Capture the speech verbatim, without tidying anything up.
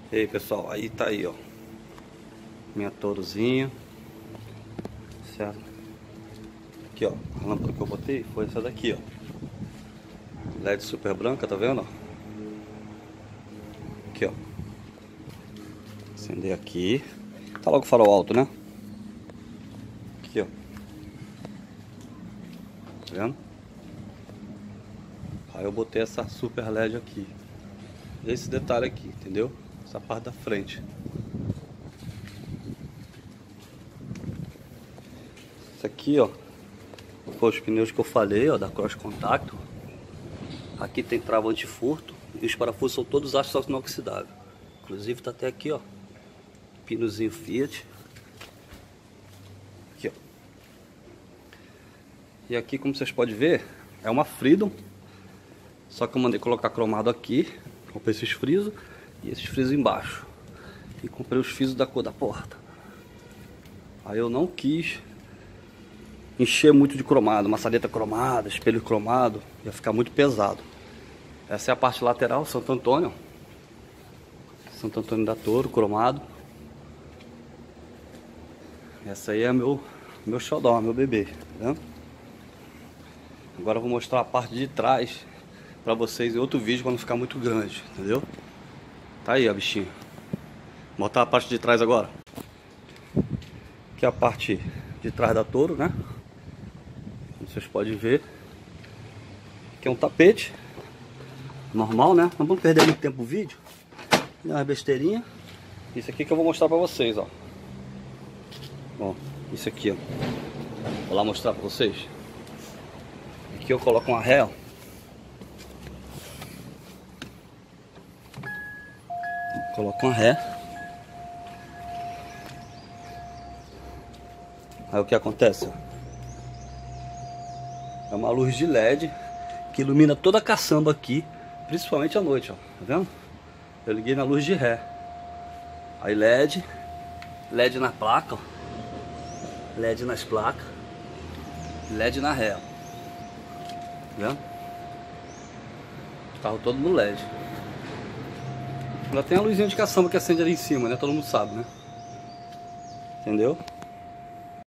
E aí pessoal, aí tá aí ó, minha tourozinha, certo? Aqui ó, a lâmpada que eu botei foi essa daqui ó, L E D super branca, tá vendo? Aqui ó, acender aqui, tá logo o farol alto, né? Aqui ó, tá vendo? Aí eu botei essa super L E D aqui, esse detalhe aqui, entendeu? Essa parte da frente. Isso aqui, ó, foi os pneus que eu falei, ó, da Cross Contact. Aqui tem trava antifurto e os parafusos são todos aço inoxidável. Inclusive tá até aqui, ó, pinozinho Fiat. Aqui, ó. E aqui, como vocês podem ver, é uma Freedom. Só que eu mandei colocar cromado aqui. Comprei esses frisos e esses frisos embaixo. E comprei os frisos da cor da porta. Aí eu não quis encher muito de cromado, maçaneta cromada, espelho cromado, ia ficar muito pesado. Essa é a parte lateral, Santo Antônio. Santo Antônio da Toro, cromado. Essa aí é meu, meu xodó, meu bebê, tá vendo? Agora eu vou mostrar a parte de trás pra vocês em outro vídeo, pra não ficar muito grande, entendeu? Tá aí a bichinha. Vou botar a parte de trás agora. Aqui é a parte de trás da Toro, né? Como vocês podem ver. Aqui é um tapete normal, né? Não vamos perder muito tempo o vídeo. É uma besteirinha. Isso aqui que eu vou mostrar pra vocês, ó. Ó, isso aqui, ó. Vou lá mostrar pra vocês. Aqui eu coloco uma ré, ó. Coloco uma ré. Aí o que acontece? É uma luz de L E D que ilumina toda a caçamba aqui, principalmente à noite, ó. Tá vendo? Eu liguei na luz de ré. Aí L E D, L E D na placa, ó. L E D nas placas, L E D na ré, ó. Tá vendo? O carro todo no L E D. Ainda tem a luzinha de caçamba que acende ali em cima, né? Todo mundo sabe, né? Entendeu?